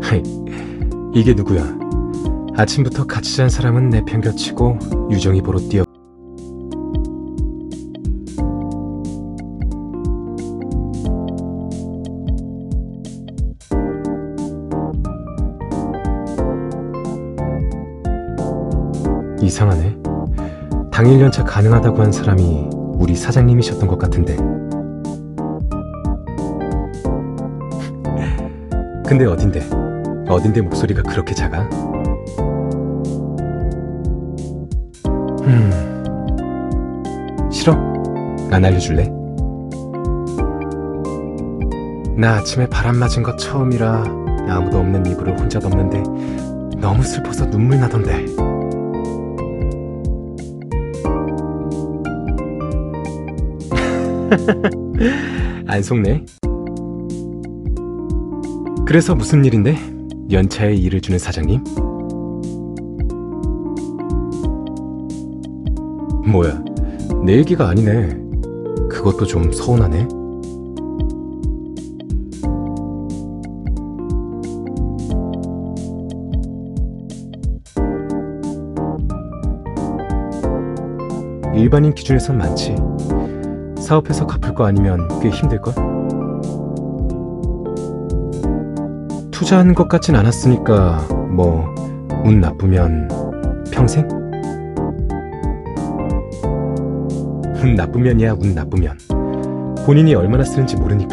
이게 누구야? 아침부터 같이 잔 사람은 내팽겨치고 유정이 보러 뛰어. 이상하네. 당일 연차 가능하다고 한 사람이 우리 사장님이셨던 것 같은데. 근데 어딘데 목소리가 그렇게 작아? 싫어? 안 알려줄래? 나 아침에 바람 맞은 거 처음이라 아무도 없는 이불을 혼자 덮는데 너무 슬퍼서 눈물 나던데. 안 속네. 그래서 무슨 일인데? 연차에 일을 주는 사장님? 뭐야, 내 얘기가 아니네. 그것도 좀 서운하네. 일반인 기준에선 많지. 사업해서 갚을 거 아니면 꽤 힘들걸? 투자한 것 같진 않았으니까 뭐 운 나쁘면 평생? 운 나쁘면이야. 운 나쁘면 본인이 얼마나 쓰는지 모르니까.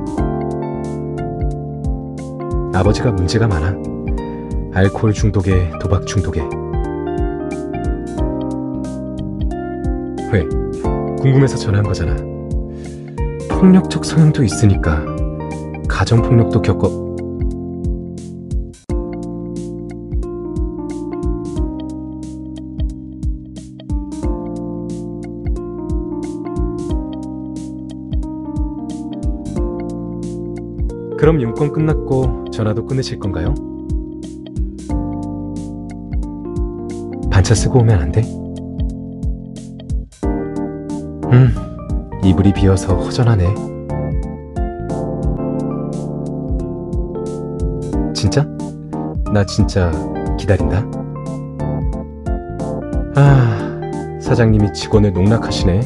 아버지가 문제가 많아. 알코올 중독에 도박 중독에. 왜? 궁금해서 전화한 거잖아. 폭력적 성향도 있으니까 가정폭력도 겪어. 그럼 용건 끝났고 전화도 끊으실 건가요? 반차 쓰고 오면 안 돼? 이불이 비어서 허전하네. 진짜? 나 진짜 기다린다. 사장님이 직원을 농락하시네.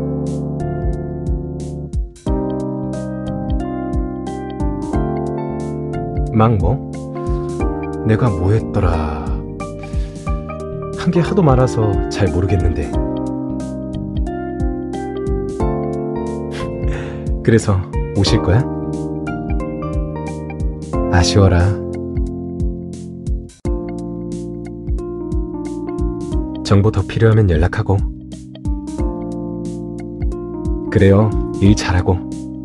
막 뭐? 내가 뭐 했더라. 한 게 하도 많아서 잘 모르겠는데. 그래서 오실 거야? 아쉬워라. 정보 더 필요하면 연락하고. 그래요. 일 잘하고.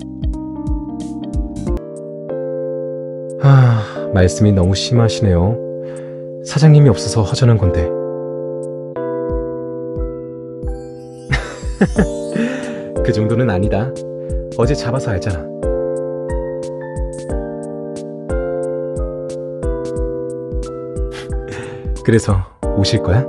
말씀이 너무 심하시네요. 사장님이 없어서 허전한 건데. 그 정도는 아니다. 어제 잡아서 알잖아. 그래서 오실 거야?